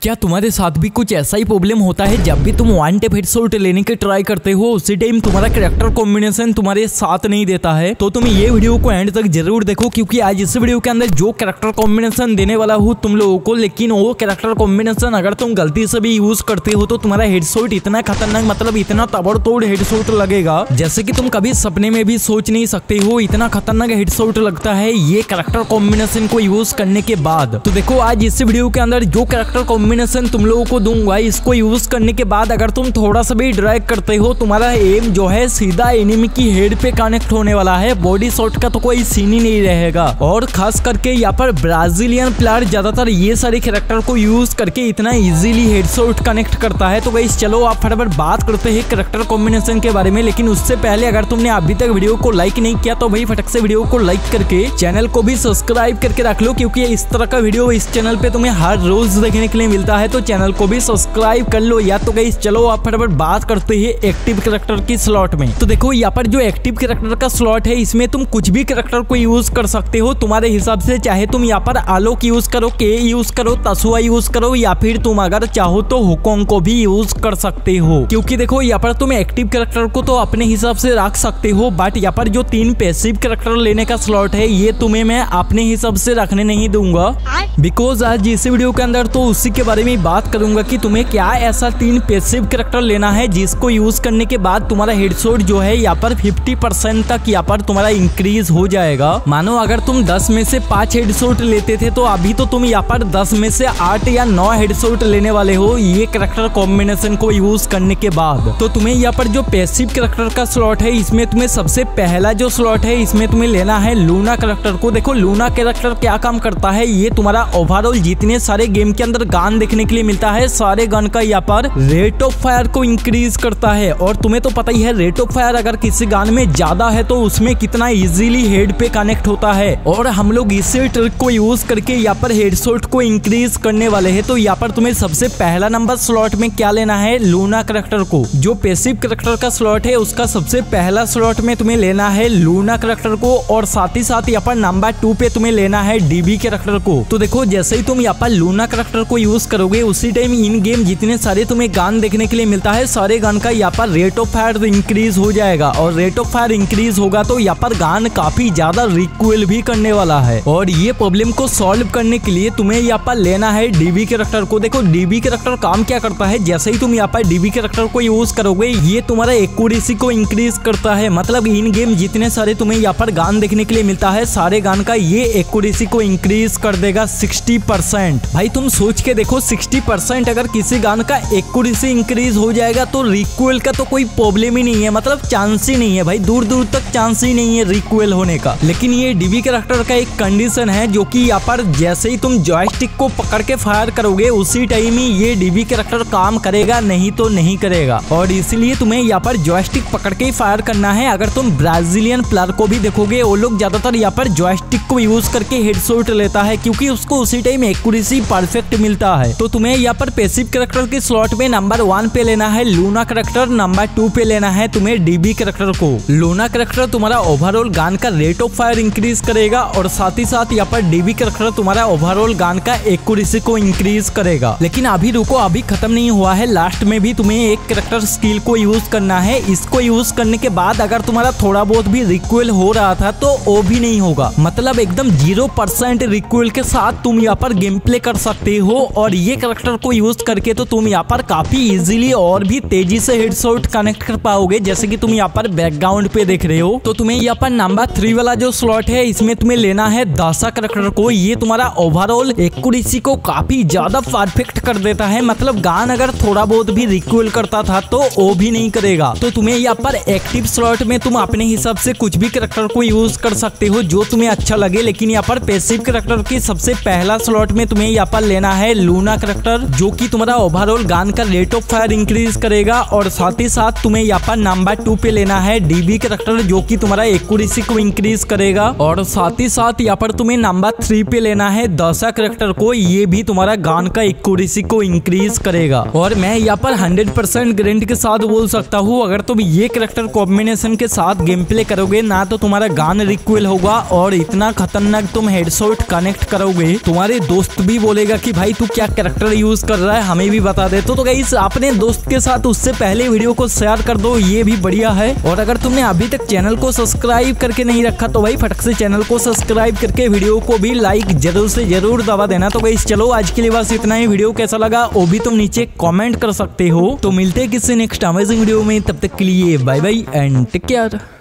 क्या तुम्हारे साथ भी कुछ ऐसा ही प्रॉब्लम होता है? जब भी तुम वन टैप हेडशॉट लेने की ट्राई करते हो उसी टाइम तुम्हारा कैरेक्टर कॉम्बिनेशन तुम्हारे साथ नहीं देता है। तो तुम ये वीडियो को एंड तक जरूर देखो, क्योंकि आज इस वीडियो के अंदर जो कैरेक्टर कॉम्बिनेशन देने वाला हूँ तुम लोगों को, लेकिन वो कैरेक्टर कॉम्बिनेशन अगर तुम गलती से भी यूज करते हो तो तुम्हारा हेडशॉट इतना खतरनाक, मतलब इतना ताबड़तोड़ हेडशॉट लगेगा जैसे कि तुम कभी सपने में भी सोच नहीं सकते हो। इतना खतरनाक हेडशॉट लगता है ये कैरेक्टर कॉम्बिनेशन को यूज करने के बाद। तो देखो आज इस वीडियो के अंदर जो कैरेक्टर कॉम्बिनेशन तुम लोगों को दूंगा, इसको यूज करने के बाद अगर तुम थोड़ा सा भी ड्रैग करते हो तुम्हारा एम जो है सीधा एनिमी की हेड पे कनेक्ट होने वाला है। बॉडी शॉट का तो कोई सीन ही नहीं रहेगा। और खास करके यहाँ पर ब्राजीलियन प्लेयर ज्यादातर ये सारे कैरेक्टर को यूज करके इतना इजीली हेडशॉट कनेक्ट करता है। तो गाइस चलो आप फटाफट बात करते हैं कैरेक्टर कॉम्बिनेशन के बारे में, लेकिन उससे पहले अगर तुमने अभी तक वीडियो को लाइक नहीं किया तो भाई फटक से वीडियो को लाइक करके चैनल को भी सब्सक्राइब करके रख लो, क्योंकि इस तरह का वीडियो इस चैनल पे तुम्हें हर रोज देखने के लिए मिलता है। तो चैनल को भी सब्सक्राइब कर लो। या तो गाइस चलो आप फटाफट बात करते हैं एक्टिव कैरेक्टर की स्लॉट में। तो देखो यहाँ पर जो एक्टिव कैरेक्टर का स्लॉट है इसमें तुम कुछ भी कैरेक्टर को यूज कर सकते हो तुम्हारे हिसाब से। चाहे तुम यहाँ पर आलोक यूज करो, के यूज करो, तसुआ यूज करो, या फिर तुम अगर चाहो तो हुकोंग को भी यूज कर सकते हो। क्योंकि देखो यहाँ पर तुम एक्टिव कैरेक्टर को तो अपने हिसाब से रख सकते हो, बट यहाँ पर जो 3 पैसिव कैरेक्टर लेने का स्लॉट है ये तुम्हें मैं अपने हिसाब से रखने नहीं दूंगा, बिकॉज आज इस वीडियो के अंदर तो उसी के बारे में बात करूंगा कि तुम्हें क्या ऐसा 3 पैसिव कैरेक्टर लेना है जिसको यूज करने के बाद तुम्हारा हेडशॉट जो है यहाँ पर 50% तक यहाँ पर तुम्हारा इंक्रीज हो जाएगा। मानो अगर तुम 10 में से 5 हेडशॉट लेते थे तो अभी तो तुम यहाँ पर 10 में से 8 या 9 हेडशॉट लेने वाले हो ये कैरेक्टर कॉम्बिनेशन को यूज करने के बाद। तो तुम्हें यहाँ पर जो पैसिव कैरेक्टर का स्लॉट है इसमें तुम्हें सबसे पहला जो स्लॉट है इसमें तुम्हें लेना है लूना कैरेक्टर को। देखो लूना कैरेक्टर क्या काम करता है, ये तुम्हारा ओवरऑल जितने सारे गेम के अंदर गन देखने के लिए मिलता है सारे गन का यहाँ पर रेट ऑफ फायर को इंक्रीज करता है। और तुम्हें तो पता ही है रेट ऑफ फायर अगर किसी गन में ज्यादा है तो उसमें कितना इजीली हेड पे कनेक्ट होता है। और हम लोग इसी ट्रिक को यूज करके यहाँ पर हेडशॉट को इंक्रीज करने वाले हैं। तो यहाँ पर तुम्हें सबसे पहला नंबर स्लॉट में क्या लेना है, लूना कैरेक्टर को। जो पैसिव कैरेक्टर का स्लॉट है उसका सबसे पहला स्लॉट में तुम्हें लेना है लूना कैरेक्टर को, और साथ ही साथ यहाँ पर नंबर 2 पे तुम्हें लेना है डीबी कैरेक्टर को। तो देखो जैसे ही तुम यहाँ पर लूना कैरेक्टर को यूज करोगे उसी टाइम इन गेम जितने सारे तुम्हें गन देखने के लिए मिलता है सारे गन का यहाँ पर रेट ऑफ फायर इंक्रीज हो जाएगा। और रेट ऑफ फायर इंक्रीज होगा तो यहाँ पर गन काफी ज्यादा रिकॉइल भी करने वाला है। और ये प्रॉब्लम को सॉल्व करने के लिए तुम्हें यहाँ पर लेना है डीबी कैरेक्टर को। देखो डीबी कैरेक्टर काम क्या करता है, जैसे ही तुम यहाँ पर डीबी कैरेक्टर को यूज करोगे ये तुम्हारा एक्यूरेसी को इंक्रीज करता है। मतलब इन गेम जितने सारे तुम्हें यहाँ पर गन देखने के लिए मिलता है सारे गन का ये एक्यूरेसी को इंक्रीज कर देगा 60%। भाई तुम सोच के देखो 60% अगर किसी गन का एक्यूरेसी इंक्रीज हो जाएगा तो रिकॉइल का तो कोई प्रॉब्लम ही नहीं है, मतलब चांस ही नहीं है भाई, दूर दूर तक चांस ही नहीं है रिकॉइल होने का। लेकिन ये डीबी कैरेक्टर का एक कंडीशन है जो कि यहाँ पर जैसे ही तुम जॉयस्टिक को पकड़ के फायर करोगे उसी टाइम ही ये डीबी कैरेक्टर काम करेगा, नहीं तो नहीं करेगा। और इसीलिए तुम्हें यहाँ पर जॉयस्टिक पकड़ के ही फायर करना है। अगर तुम ब्राजीलियन प्लेयर को भी देखोगे वो लोग ज्यादातर यहाँ पर जॉयस्टिक को यूज करके हेडशॉट लेता है, क्योंकि उसको उसी टाइम एक्यूरेसी परफेक्ट मिलता है। तो तुम्हें यहाँ पर पैसिव कैरेक्टर के स्लॉट में नंबर 1 पे लेना है लूना कैरेक्टर, नंबर 2 पे लेना है तुम्हें डीबी कैरेक्टर को। लूना कैरेक्टर तुम्हारा ओवरऑल गन का रेट ऑफ फायर इंक्रीज करेगा और साथ ही साथ यहाँ पर डीबी कैरेक्टर तुम्हारा ओवरऑल गन का एक्यूरेसी को इंक्रीज करेगा। लेकिन अभी रुको, अभी खत्म नहीं हुआ है, लास्ट में भी तुम्हें एक कैरेक्टर स्किल को यूज करना है। इसको यूज करने के बाद अगर तुम्हारा थोड़ा बहुत भी रिकॉइल हो रहा था तो वो भी नहीं होगा, मतलब एकदम 0% रिकॉइल के साथ तुम यहाँ पर गेम प्ले कर सकते हो। और ये कैरेक्टर को यूज करके तो तुम यहाँ पर काफी इजीली और भी तेजी से हेडशॉट कनेक्ट कर पाओगे, जैसे कि तुम यहाँ पर बैकग्राउंड पे देख रहे हो। तो तुम्हें यहाँ पर नंबर 3 वाला जो स्लॉट है इसमें तुम्हें लेना है दासा कैरेक्टर को। ये तुम्हारा ओवरऑल एक्यूरेसी को काफी ज्यादा परफेक्ट कर देता है, मतलब गन अगर थोड़ा बहुत भी रिकॉइल करता था तो वो भी नहीं करेगा। तो तुम्हें यहाँ पर एक्टिव स्लॉट में तुम अपने हिसाब से कुछ भी कैरेक्टर को यूज कर सकते हो जो तुम्हें अच्छा लगे। लेकिन यहाँ पर पैसिव कैरेक्टर की सबसे पहला स्लॉट में तुम्हें यहाँ पर लेना है लूना कैरेक्टर, जो कि तुम्हारा ओवरऑल गन का रेट ऑफ फायर इंक्रीज करेगा। और साथ ही साथ तुम्हें यहाँ पर नंबर 2 पे लेना है डीबी कैरेक्टर, जो कि तुम्हारा एक्यूरेसी को इंक्रीज करेगा। और साथ ही साथ यहाँ पर तुम्हें नंबर 3 पे लेना है दासा कैरेक्टर को, ये भी तुम्हारा गन का एक्यूरेसी को इंक्रीज करेगा। और मैं यहाँ पर 100% गारंटी के साथ बोल सकता हूँ अगर तुम ये कैरेक्टर कॉम्बिनेशन के साथ गेम प्ले करोगे ना तो तुम्हारा गन रिकॉइल होगा और इतना खतरनाक तुम हेडशॉट कनेक्ट करोगे तुम्हारे दोस्त भी बोलेगा कि भाई तू क्या कैरेक्टर यूज कर रहा है हमें भी बता दे। तो गाइस अपने दोस्त के साथ उससे पहले वीडियो को शेयर कर दो, ये भी बढ़िया है। और अगर तुमने अभी तक चैनल को सब्सक्राइब करके नहीं रखा तो भाई फटक से चैनल को सब्सक्राइब करके वीडियो को भी लाइक जरूर से जरूर दबा देना। तो गाइस चलो आज के लिए बस इतना ही। वीडियो कैसा लगा वो भी तुम नीचे कमेंट कर सकते हो। तो मिलते हैं किसी नेक्स्ट अमेजिंग वीडियो में, तब तक के लिए bye bye and take care.